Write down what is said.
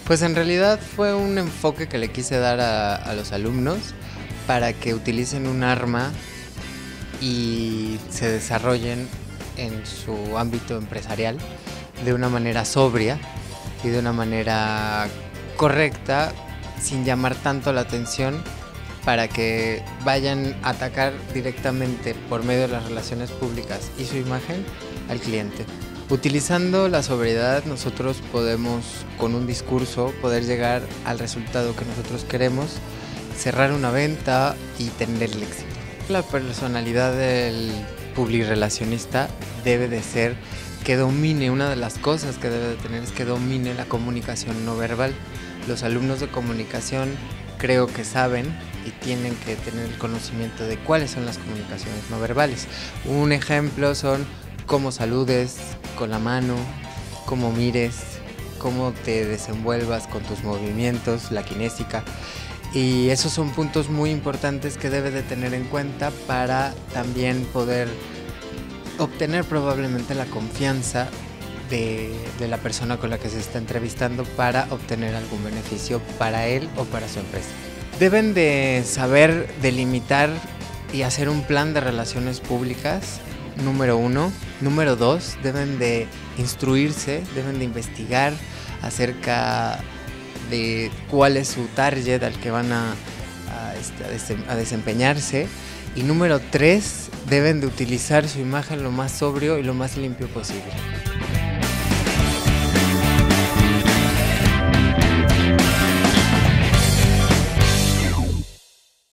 Pues en realidad fue un enfoque que le quise dar a los alumnos para que utilicen un arma y se desarrollen en su ámbito empresarial de una manera sobria y de una manera correcta, sin llamar tanto la atención, para que vayan a atacar directamente por medio de las relaciones públicas y su imagen al cliente. Utilizando la sobriedad, nosotros podemos, con un discurso, poder llegar al resultado que nosotros queremos, cerrar una venta y tener el éxito. La personalidad del publirelacionista debe de ser que domine, una de las cosas que debe de tener es que domine la comunicación no verbal. Los alumnos de comunicación creo que saben y tienen que tener el conocimiento de cuáles son las comunicaciones no verbales. Un ejemplo son cómo saludes con la mano, cómo mires, cómo te desenvuelvas con tus movimientos, la kinésica. Y esos son puntos muy importantes que debe de tener en cuenta para también poder obtener probablemente la confianza de la persona con la que se está entrevistando para obtener algún beneficio para él o para su empresa. Deben de saber delimitar y hacer un plan de relaciones públicas, número 1. Número 2, deben de instruirse, deben de investigar acerca de cuál es su target al que van a desempeñarse. Y número 3, deben de utilizar su imagen lo más sobrio y lo más limpio posible.